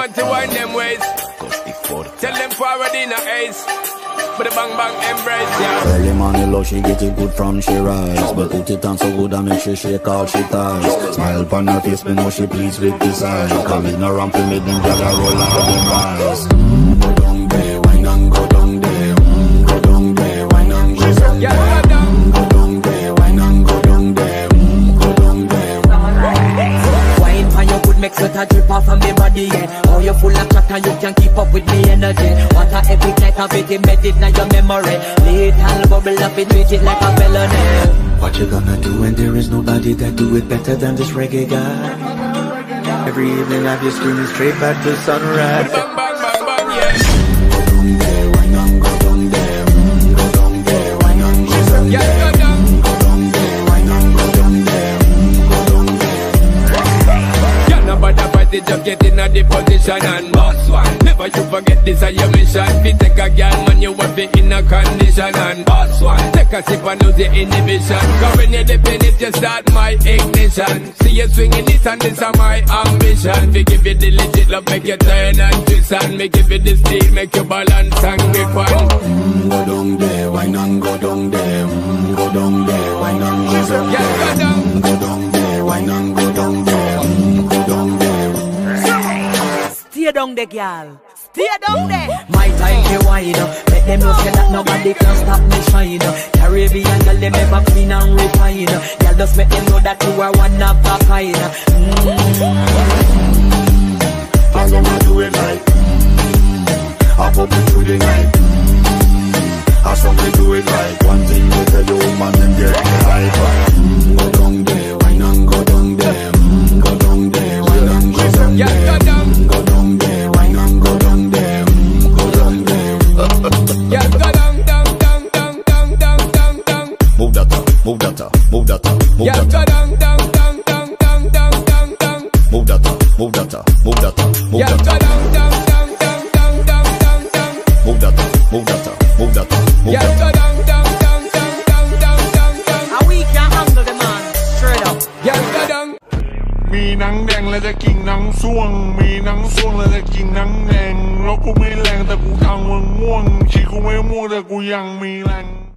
want to wind them ways. Tell them forward in a ace. But the bang bang embrace, yeah. Early money low, she get it good from she rise. But put it on so good and make she shake all she ties. Smile upon her face, me know she pleased with this eyes. Come in around to me, them gather roll out them eyes. Go down there, wine and go down there. Go down there, wine and go down there. Go down there, wine and go down there. Go down there. Wine for your good make sweat a drip off of me body, yeah. Oh, you full of chat and you can keep up with me energy. What a epic night of it embedded in your memory. Little bubble up it, treat it like a felony. What you gonna do when there is nobody that do it better than this reggae guy? Every evening I be screaming straight back to sunrise. Bang bang bang bang, yeah. Go down there, wine and go down there. Go down there, wine and go down there. Go down there, wine and go down there. Go down there. Yeah, nobody fight it, just get in a the position and boss one. Never you forget this is your mission. Be take a girl, man, you want be in a condition and boss one. Take a sip and lose your inhibition. Cause when you dip in it, you start my ignition. See you swinging it and this is my ambition. We give you the legit love, make you turn and twist and me give you the steel, make you balance and grip on. Go down there, wine and go down there. Go down there, wine and go down there. Go down there, wine and go down there. Go down there. Stay down there, girl. Stay down there. My time to wine up. Let them know say that nobody can stop me shine. Caribbean girl, they never clean and refine. Girl, just make them know that you are one of a kind. I'm gonna do it like I pop it through the night. I saw me do it like one thing to tell you, man, and get me hype. Go down there, wine and go down there. Go down there, wine and go down there. Go down there, wine and go down there. Go down there. Yeah, go down, down, down, down, down, down, down, down. Move that up, move that up, move that up, move Yeah, that go up. down, down, down, down, down, down, down, down. Move that up, move that up, move that up, move Yeah, that go up. down, down, down, down, down, down, down, down. Move that up, move that up, move that up, move Yeah, that go up. down, down, down, down, down, down, down, down. And we can handle the man. Straight up. Yeah, go down. มีหนังแดงและจะกิ่งหนังส่วงมีหนังส่วงและจะกิ่งหนังแดงแล้วกูไม่แรงแต่กูทางมึงม่วงชีกูไม่ม่วงแต่กูยังมีแรง